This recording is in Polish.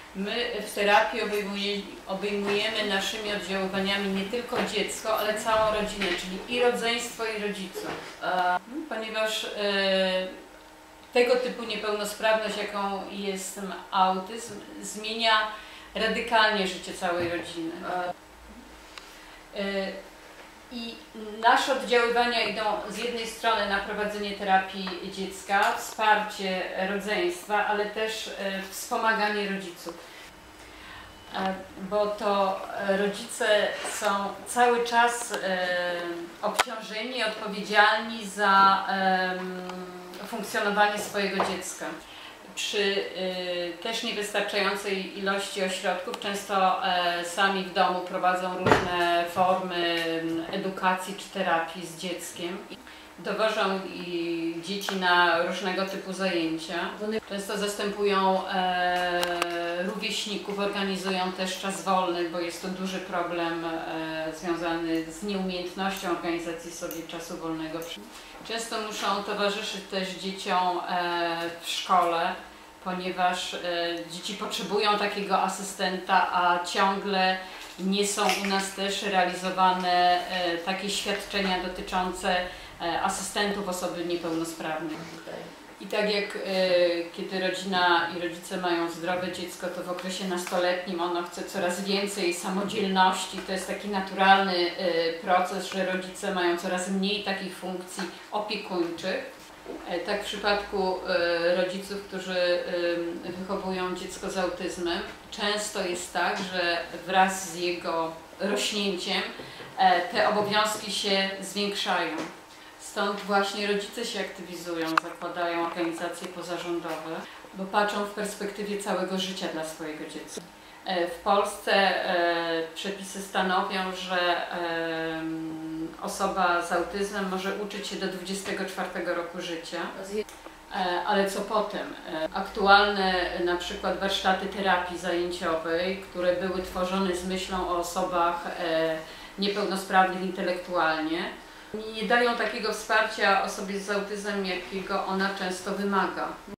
My w terapii obejmujemy naszymi oddziaływaniami nie tylko dziecko, ale całą rodzinę, czyli i rodzeństwo, i rodziców. Ponieważ tego typu niepełnosprawność, jaką jest autyzm, zmienia radykalnie życie całej rodziny. I nasze oddziaływania idą z jednej strony na prowadzenie terapii dziecka, wsparcie rodzeństwa, ale też wspomaganie rodziców. Bo to rodzice są cały czas obciążeni, odpowiedzialni za funkcjonowanie swojego dziecka. Przy też niewystarczającej ilości ośrodków często sami w domu prowadzą różne formy edukacji czy terapii z dzieckiem. Dowożą dzieci na różnego typu zajęcia. Często zastępują rówieśników, organizują też czas wolny, bo jest to duży problem związany z nieumiejętnością organizacji sobie czasu wolnego. Często muszą towarzyszyć też dzieciom w szkole, ponieważ dzieci potrzebują takiego asystenta, a ciągle nie są u nas też realizowane takie świadczenia dotyczące asystentów osoby niepełnosprawnej. I tak jak kiedy rodzina i rodzice mają zdrowe dziecko, to w okresie nastoletnim ono chce coraz więcej samodzielności. To jest taki naturalny proces, że rodzice mają coraz mniej takich funkcji opiekuńczych. Tak w przypadku rodziców, którzy wychowują dziecko z autyzmem, często jest tak, że wraz z jego rośnięciem te obowiązki się zwiększają. Stąd właśnie rodzice się aktywizują, zakładają organizacje pozarządowe, bo patrzą w perspektywie całego życia dla swojego dziecka. W Polsce przepisy stanowią, że osoba z autyzmem może uczyć się do 24 roku życia. Ale co potem? Aktualne na przykład warsztaty terapii zajęciowej, które były tworzone z myślą o osobach niepełnosprawnych intelektualnie, nie dają takiego wsparcia osobie z autyzmem, jakiego ona często wymaga.